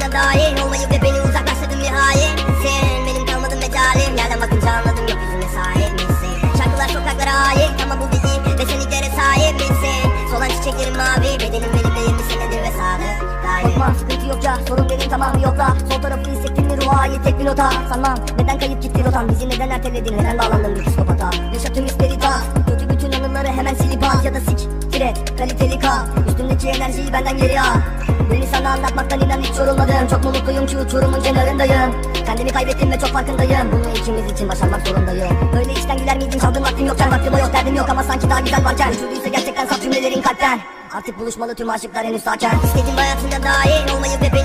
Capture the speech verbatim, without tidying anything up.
hayatına dahil olmayıp ve beni uzaklaştırdın nihayet. Sen benim kalmadım mecalim, yerden bakınca anladım gökyüzüne sahip misin? Şarkılar sokaklara ait ama bu değil ve sen ilklere sahip misin? Solan çiçeklerim mavi, bedenim benimle yirmi senedir ve sadık. Korkma, sıkıntı yokça, sorun benim tamamı yokla. Sol tarafı hissettin mi ruha ait tek bir nota? Sanmam, neden kayıp gitti rotan? Bizi neden erteledin, neden bağlandın bir psikopata? Yaşatım isperita, kötü bütün anıları hemen silip at. Ya da sik, tire, kaliteli kal. Üstümdeki enerjiyi benden geri al. Beni sana anlatmaktan inan hiç yorulmadım. Çok mu mutluyum ki uçurumun kenarındayım. Kendimi kaybettim ve çok farkındayım. Bunu ikimiz için başarmak zorundayım. Böyle işten güler miydin, çaldığım vaktim yokken? Vaktim o yok, derdim yok ama sanki daha güzel varken. Uçurduysa gerçekten saf cümlelerin kalpten. Artık buluşmalı tüm aşıklar henüz sakin. İstediğim hayatında dahil olmayı ve